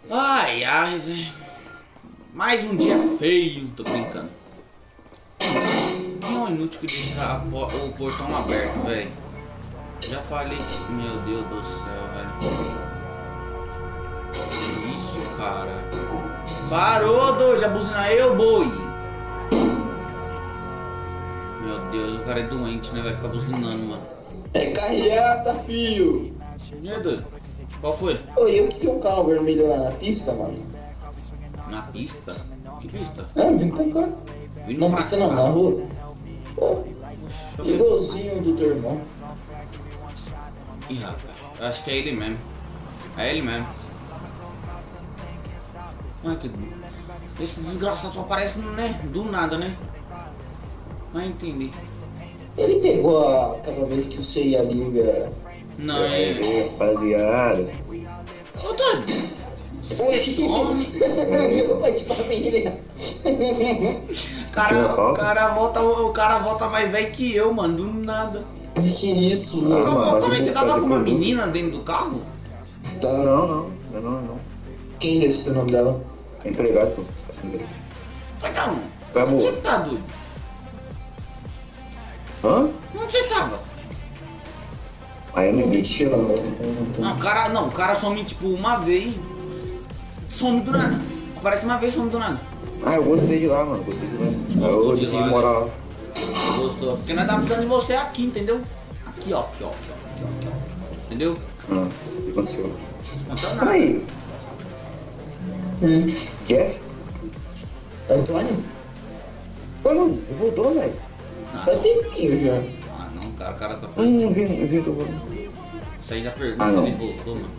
Ai, ai, velho. Mais um dia feio, tô brincando. Quem é o inútil que deixa o portão aberto, velho? Já falei. Meu Deus do céu, velho. Que isso, cara? Parou, doido, já buzina eu, boi. Meu Deus, o cara é doente, né? Vai ficar buzinando, mano. É carreata, filho. E aí, doido? Qual foi? Oi, e o que é um carro vermelho lá na pista, mano? Na pista? Que pista? Ah, vim pra cá. Vindo Na pra pista cá. não, na rua. Pô, Deixa eu ver. igualzinho do teu irmão. Ih, rapaz, eu acho que é ele mesmo. É ele mesmo. Olha que... Esse desgraçado só aparece, né? Do nada, né? Não entendi. Ele pegou aquela vez que você e a Lívia... Não, é... Rapaziada. Ô, doido! Meu pai de família. O cara volta mais velho que eu, mano. Do nada. Que isso, mano? Como é que você tava com uma menina dentro do carro? Tá. Não. Quem disse o nome dela? Empregado, pô. Assim mesmo. Então, Tá onde boa. você tá, doido? Hã? Onde você tava? Aí eu não vi. Mentira, Não, o cara some tipo uma vez, some do nada. Aparece uma vez, some do nada. Ah, eu gostei de lá, mano. Gostei de lá. Aí Gostou eu de decidi lá, né? morar lá. Gostou? Porque nós tá precisando de você aqui, entendeu? Aqui, ó. Aqui. Entendeu? Ah, o que aconteceu? Não tá nada. Aí, Jeff? Antônio? Pô, não, voltou, velho. Faz tempinho já. Não, cara, o cara tá... Não vi, tô voltando. Isso aí já pergunta Ah, se não. ele voltou, mano.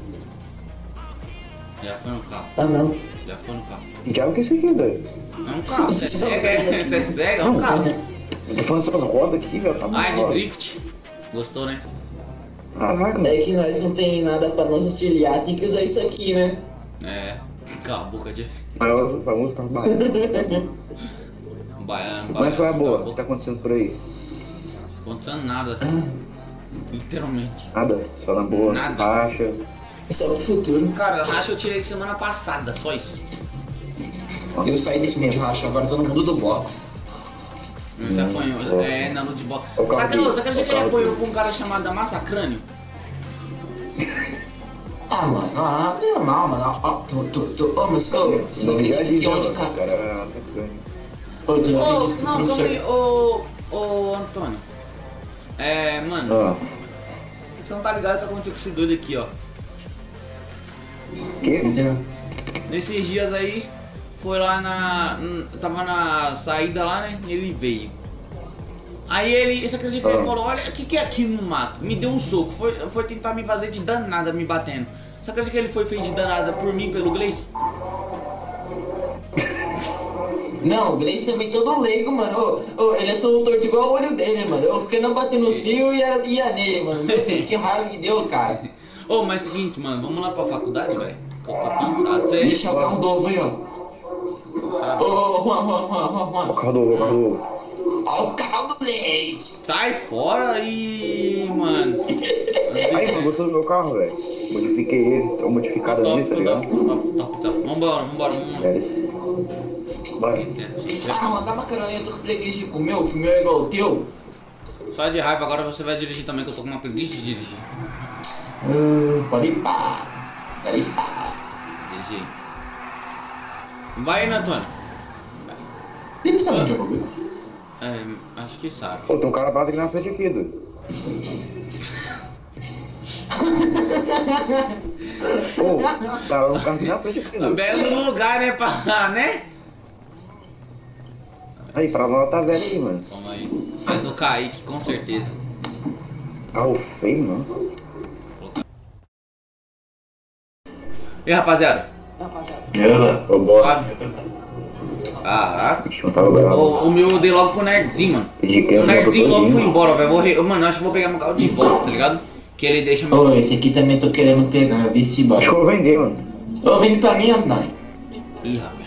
Já foi no carro. Ah, não. Já foi no carro. Que diabo que é isso aqui, doido? É um carro, você é cega, você é cega, é um Não, carro. Eu tô falando essas rodas aqui, velho. Tá Ah, é de muito drift. Gostou, né? Caraca, mano. É que nós não tem nada pra nos auxiliar, tem que usar isso aqui, né? É, cala a boca de... Maior famoso carro baiano. Baiano. Mas qual é a boa? O Cala que tá acontecendo por aí? Acontecendo nada. Literalmente. Nada, só na boa. Nada. Racha. Só pro futuro. Cara, racha eu tirei semana passada, só isso. Eu saí desse meio de racha, agora tô no mundo do boxe. Você apanhou, na luta de bola. O carro aqui, Você acredita o que ele carro apanhou aqui. com um cara chamado Massacrânio? Ah, mano, normal, mano. Ó, ô, mas ô, você não acredita que onde, cara? Cara, Ô, tu não acredita que o Não, calma aí, professor... ô Antônio. Mano, Ah, você não tá ligado o que aconteceu com esse doido aqui, ó. que? Entendeu? Nesses dias aí, foi lá tava na saída lá, né? E ele veio. Aí você acredita que ele falou, olha, o que é aqui no mato? Me deu um soco, foi tentar me fazer de danada, me batendo. Você acredita que ele foi feito de danada por mim, pelo Gleice? Não, o Gleice também todo leigo, mano. Ô, ele é todo torto igual o olho dele, mano. Eu fiquei não batendo no cio e ia nele, mano. Meu Deus, que raiva que deu, cara. Ô, mas seguinte, mano, vamos lá pra faculdade, velho? Eu tô cansado, você... Deixa o carro do ovo aí, ó. Ô, Juan. O carro do ovo. Ó o carro do leite. Sai fora e... mano... Aí, mano, gostou do meu carro, velho? Modifiquei ele, tá modificado ali, tá ligado? Top. Vambora. É isso. Bora. Ah, Juan, dá macarona, eu tô com preguiça de comer, que o meu é igual o teu. Só de raiva, agora você vai dirigir também, que eu tô com uma preguiça de dirigir. Pode ir pá. Dirigir. Vai, né, Antônio? Ele sabe onde eu vou. Acho que sabe. Pô, tem um cara parado aqui na frente aqui, doido. Pô, tá um carro aqui na frente aqui, doido. Belo lugar, né, né? Aí, pra lá tá velho aí, mano. Toma aí. É do Kaique, com certeza. Carro feio, mano. E aí, rapaziada? Ô, bora. Suave? Caraca. Ixi, não tava bravo. O meu eu dei logo pro Nerdzinho, mano. De que O Nerdzinho logo foi foi embora, velho. Mano, acho que vou pegar meu carro de volta, tá ligado? Que ele deixa meu... Ô, esse aqui também tô querendo pegar, vi esse Acho baixo. que eu vou vender, mano. Ô, vem pra mim, Antônio. Ih, rapaz.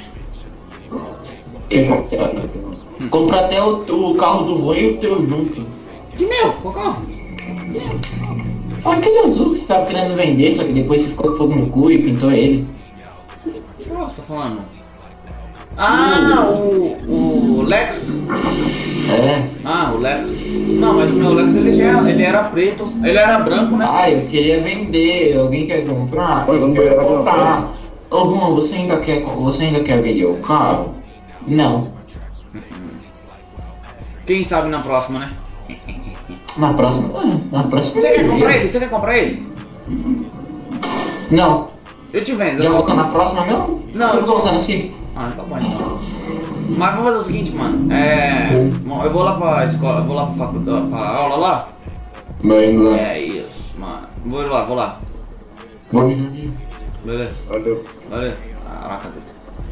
Compra até o carro do vô e o teu junto. Que meu? Qual carro? Aquele azul que você tava querendo vender, só que depois você ficou com fogo no cu e pintou ele. falando? Ah, o Lexus. É. Ah, o Lexus. Não, mas o meu Lexus ele era preto. Ele era branco, né? Ah, eu queria vender. Alguém quer comprar? Pois, Eu vamos quero pegar pra comprar. Ô, Juan, você ainda quer vender o carro? Não. Quem sabe na próxima, né? Na próxima. Na próxima. Você quer eu comprar vejo. ele? Você quer comprar ele? Não. Eu te vendo. Já vou estar na próxima mesmo? Não, eu tô usando assim. Ah, tá bom então. Mas vamos fazer o seguinte, mano. Eu vou lá pra escola, eu vou lá pra faculdade, pra aula lá. Vai indo lá. É isso, mano. Vou lá. Vou me juntar. Beleza, Valeu. valeu. Caraca, velho.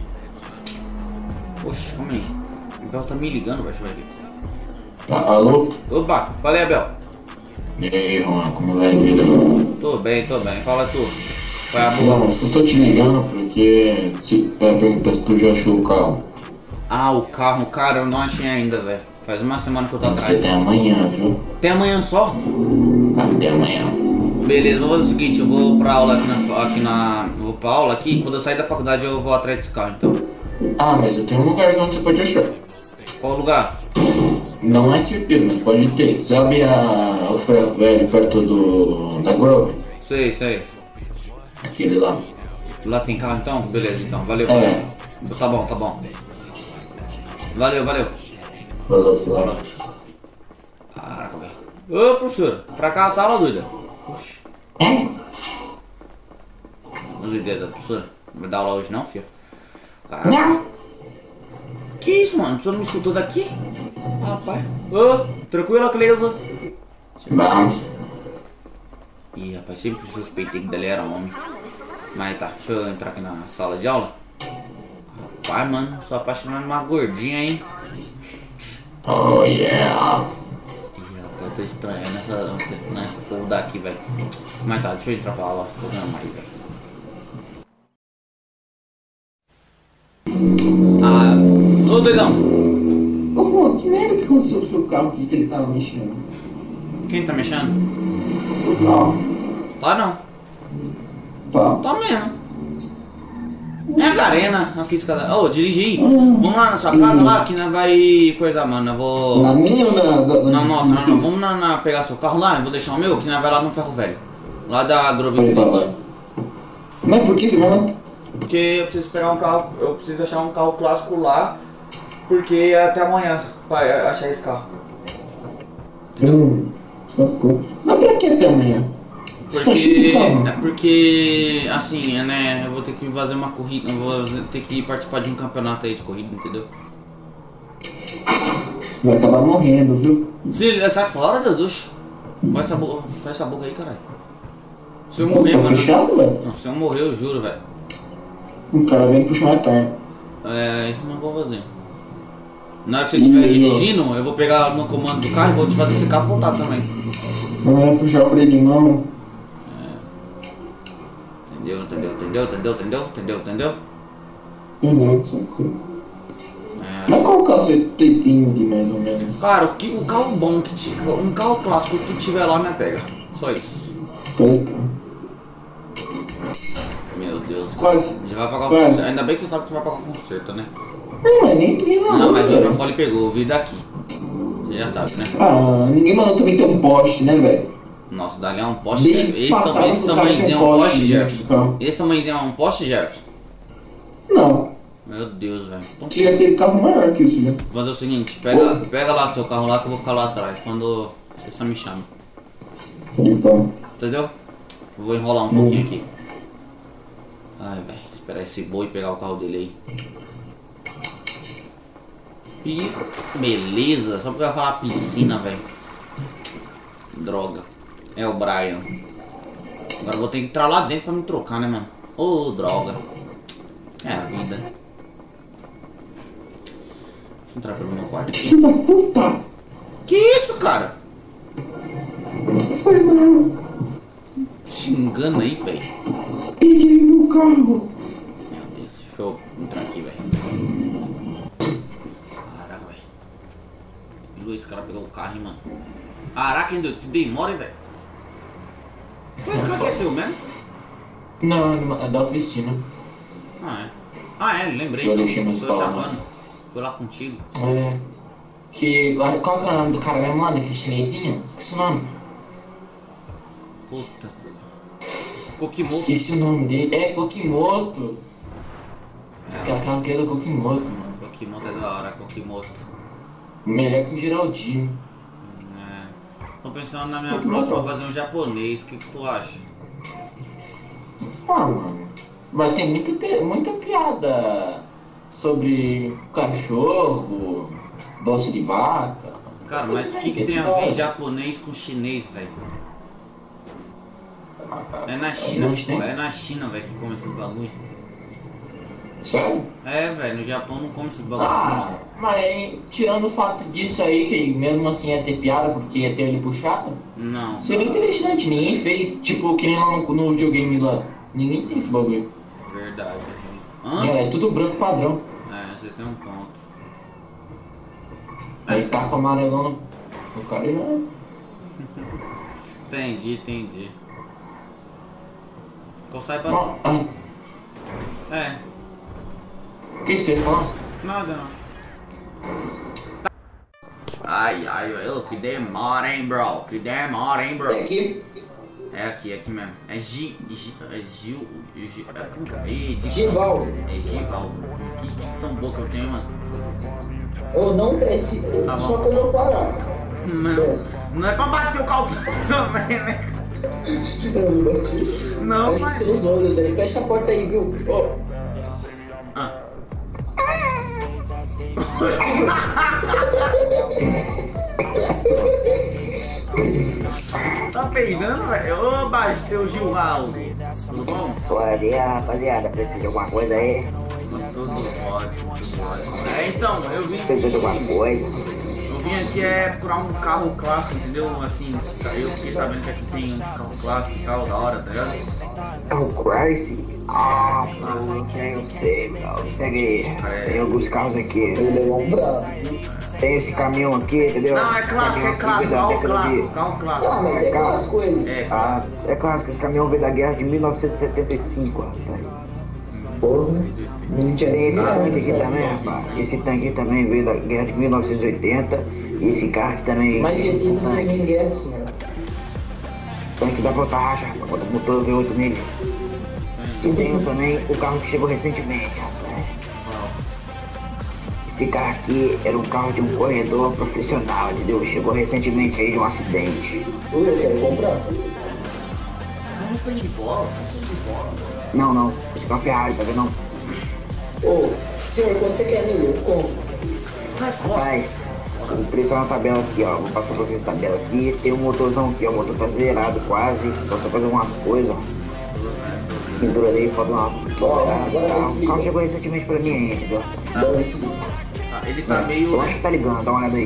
Poxa, calma aí. O Abel tá me ligando, vai, deixa eu ver aqui. Alô? Opa, falei, Abel. E aí, Juan, como vai a vida? Tô bem. Fala tu. Qual é a boa? Não, só tô te ligando porque perguntar se tu já achou o carro. Ah, o carro, cara, eu não achei ainda, velho. Faz uma semana que eu tô Você atrás. tem amanhã, viu? Até amanhã só? Até amanhã. Beleza, vou fazer o seguinte, eu vou pra aula vou pra aula aqui, quando eu sair da faculdade eu vou atrás desse carro, então. Ah, mas eu tenho um lugar onde você pode achar. Qual lugar? Não é certeiro, mas pode ter. Sabe o ferro velho perto da Grove? Sei. Aquele lá. Lá tem carro então? Beleza, então, valeu. É. Tá bom. Valeu. Falou, Flávio. Caraca, velho. Ô, professora, pra cá a sala, doida. Oxi, É? as ideias da professora. Não vai dar aula hoje não, filho? Caraca. Não. Que isso, mano? A professora não me escutou daqui? Rapaz. Ô, tranquilo, Cleusa? Vamos. Ih, rapaz, sempre suspeitei que dali era homem. Mas tá, deixa eu entrar aqui na sala de aula. Rapaz, mano, sou apaixonado numa gordinha, hein? Oh, yeah. Ih, rapaz, eu tô estranhando esse povo daqui, velho. Mas tá, deixa eu entrar pra aula. Tô vendo mais, velho. Ah, ô doidão. Ô, Juan, que merda que aconteceu com o seu carro aqui que ele tava mexendo? Quem tá mexendo? Seu carro. Tá não. Tá. Tá mesmo. É a Garena, a física da. Ô, dirige aí. Vamos lá na sua casa lá que nós vai coisar, mano. Eu vou. Na minha ou Não, nossa, não. Vamos pegar seu carro lá, eu vou deixar o meu, que nós vai lá no Ferro Velho. Lá da Grove Street. Mas por que você vai? Porque eu preciso pegar um carro, eu preciso achar um carro clássico lá. Porque é até amanhã pra achar esse carro. Sacou. Mas pra que até amanhã? Você tá cheio de carro? Porque, assim, né, eu vou ter que fazer uma corrida, eu vou ter que participar de um campeonato aí de corrida, entendeu? Vai acabar morrendo, viu? Se sai fora, Deus. Fecha essa boca aí, caralho. Se eu morrer, Tá mano. fechado, velho? Não, se eu morrer, eu juro, velho. O cara vem puxar minha perna. É, isso eu não vou fazer. Na hora que você estiver dirigindo, eu vou pegar no comando do carro e vou te fazer você capotar também. Não vai puxar o freio de mão. Entendeu? Entendeu? Sacou. É. Mas qual carro você pretende, mais ou menos? Cara, o carro bom que tiver, um carro clássico que tiver lá me pega. Só isso. Preto. Meu Deus. Quase. Já vai pagar o Quase. conserto. Ainda bem que você sabe que você vai pagar o conserto, né? Não, mas nem precisa Não, mas o velho. Eurofole pegou, eu vi daqui. Você já sabe, né? Ah, ninguém mandou também ter um poste, né, velho? Nossa, dali é um poste. Desde Esse passado esse o cara tamanhozinho tem é um poste, dentro do Jefferson. carro. Esse tamanhozinho é um poste, Jefferson. Não. Meu Deus, velho. Então, Você já teve carro maior que isso, já. vou fazer o seguinte, pega lá seu carro lá que eu vou ficar lá atrás. Quando você só me chama. Então. Entendeu? Eu vou enrolar um pouquinho aqui. Ai, velho. Esperar esse boi pegar o carro dele aí. E beleza, só porque eu ia falar piscina, velho. Droga. É o Brian. Agora eu vou ter que entrar lá dentro pra me trocar, né, mano? Ô, droga. É a vida. Deixa eu entrar pelo meu quarto aqui. Filho da puta! Que isso, cara? Não foi não. Xingando aí, velho. Peguei meu carro. Meu Deus, deixa eu entrar aqui, velho. Caraca, velho. Luiz, esse cara pegou o carro, hein, mano. Caraca, ainda que demora, hein, velho. Mas esse carro aqui é seu mesmo? Não, é da oficina. Ah, é. Ah, é, lembrei. Eu Que deixei no você escola. chamando. Fui lá contigo. É. Qual que é o nome do cara mesmo lá, daquele chinesinho? Esqueci o nome. Puta. Kokimoto. Esqueci o nome dele. É, Kokimoto. Esse cara é um criador Kokimoto, mano. Kokimoto é da hora, Kokimoto. Melhor que o Geraldinho. É. Tô pensando na minha Kokimoto. próxima fazer um japonês. O que tu acha? Ah, mano. Vai ter muita piada sobre cachorro, bosta de vaca. Cara, mas o que tem a ver japonês com chinês, velho? É na China, Não que, tem. é na China, velho, que come esses bagulho. Sério? É, velho, no Japão não come esses bagulho, Ah, mas tirando o fato disso aí, que mesmo assim ia ter piada porque ia ter ele puxado, não. Não. seria interessante. Ninguém fez, tipo, que nem lá no videogame lá. Ninguém tem esse bagulho. Verdade. Hã? É tudo branco padrão. É, você tem um ponto. Aí tá com amarelão no cara e não. Entendi. Que eu saiba. Ah, É, o que você fala? nada não. Ai, velho, que demora, hein, bro? Que demora, hein, bro? É aqui. É aqui mesmo. É Gil. É como que é? Gival. É Givaldo. Que dicção boa que eu tenho, mano. Ou não desce, Tá só bom. quando eu parar. Desce. Não é pra bater o caldo também, né? Eu não bati. Não, Acho que mas. são os outros aí. Fecha a porta aí, viu? Ó. Ah. Tá peidando, velho? Ô, baixo, seu Gilvaldo. Tudo bom? Bom dia, rapaziada. Precisa de alguma coisa aí? Tudo ótimo. É, então, eu Precisa de alguma coisa? vim aqui procurar um carro clássico, entendeu? Assim, eu fiquei sabendo que aqui tem uns carros clássicos e tal, da hora, tá ligado? É o Christ? Ah, puta, eu sei, meu. Segue aí. Tem alguns carros aqui. Ele é um brabo. Tem esse caminhão aqui, entendeu? Não, é clássico, Caminhão carro da década clássico, de- carro Ah, clássico. mas é Cara. clássico ele. É, Ah, é clássico. Esse caminhão veio da guerra de 1975, rapaz. Porra. Não tinha Tem nem esse tanque aqui nada. também, rapaz. Esse tanque aqui também veio da guerra de 1980. E esse carro aqui também. Mas ele tem tanque. também guerra, senhor. Tanque da Força Racha, rapaz. Quando o motor V8 nele. E tenho também o carro que chegou recentemente, rapaz. Esse carro aqui era um carro de um corredor profissional, entendeu? Chegou recentemente aí de um acidente. Ui, eu quero comprar. Vamos ter de bola? Não. Esse carro é Ferrari, tá vendo? Ô, senhor, quando você quer nele, eu compro. Sai fora. Rapaz, o preço tá na tabela aqui, ó. Vou passar pra vocês a tabela aqui. Tem um motorzão aqui, ó. O motor tá zerado quase. Falta fazer umas coisas, ó. Pintura ali, falta uma. agora vai se O ligar. carro chegou recentemente pra mim aí, entendeu? Dá esse. Tá, ele tá meio. Eu acho que tá ligando, dá uma olhada aí.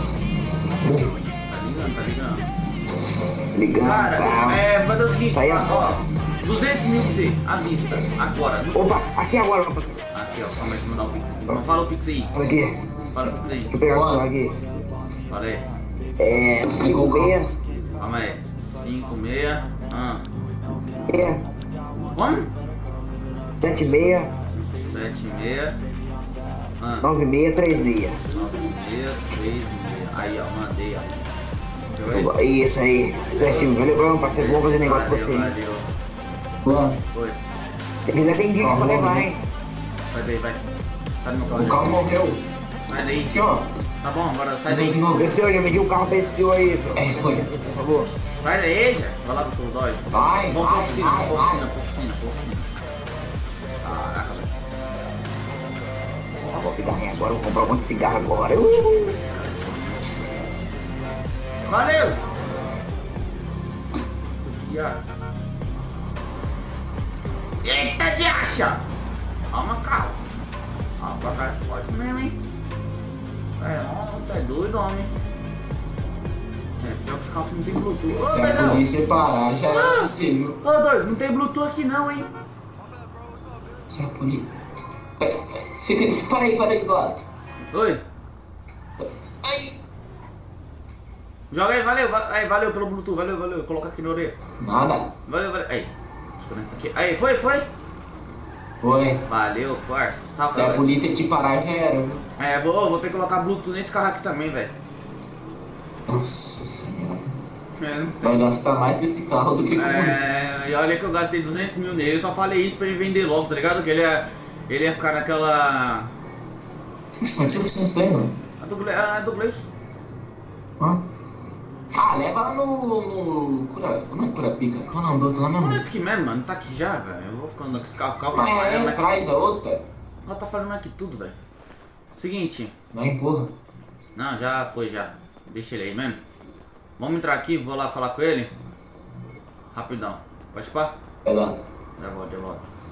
Tá ligando. Ligando, Cara, tá. fazer o seguinte, Isso aí, ó. ó. 200 mil pra você, à vista, agora. Opa, aqui agora, rapaziada. Aqui, ó, calma aí, deixa eu mandar o Pix aqui. Não fala o Pix aí. Olha aqui. Fala o Pix aí. Deixa eu pegar o celular aqui. Fala aí. É. 56. Calma aí. 56. É. Como? 76. 76. 9636. 9636. Aí, ó, mandei, ó. Deixa eu ver. Isso aí. Certinho. Valeu, meu parceiro. Vamos fazer negócio com você. Valeu. Mano, Foi. Se quiser, tem guia pra levar, hein? Vai daí, vai. Sai do meu carro. o carro morreu. Sai daí. Aqui, ó. Tá bom, agora sai daí. Pessoal, já mediu um carro desse seu aí, senhor. É, foi. Por favor. Sai daí, já. Vai lá pro soldói. Vai, Vamos pra vai, oficina, vai, pra vai. oficina. Caraca, velho. Vou ficar nem agora, vou comprar um monte de cigarro agora. Valeu! Eita, de acha! Calma, calma. Ah, pra cá é forte mesmo, hein? É, não, tá doido, homem. É, pior que os carros não tem Bluetooth. Ô, Se a doidão! polícia parar, já é possível. Ô, doido, não tem Bluetooth aqui não, hein? Se a polícia. Para aí, do lado. Oi? Ai! Joga aí, valeu pelo Bluetooth, valeu. Coloca aqui na orelha. Nada. Valeu. Aí, desconecta aqui. Aí, foi? Foi. Valeu, parça. Tá, Se a velho. polícia te parar, já era, viu? É, vou ter que colocar Bluetooth nesse carro aqui também, velho. Nossa senhora. É, Vai gastar mais com esse carro do que com isso. e olha que eu gastei 200 mil nele. Eu só falei isso pra ele vender logo, tá ligado? Que ele ia ficar naquela... Mas que oficina tem, mano? A do Gleison. Ah, leva lá no Cura... Como é Curapica? Qual é o nome do outro lá mesmo? Não é esse aqui mesmo, mano. Tá aqui já, velho. Eu vou ficando com esse carro. O carro tá Mas falhando aí mais. traz a outra. O carro tá falhando mais que tudo, velho. Seguinte. Não empurra. Não, já foi já. Deixa ele aí mesmo. Vamos entrar aqui, vou lá falar com ele. Rapidão. Pode ir pá? Vai lá. Já volto.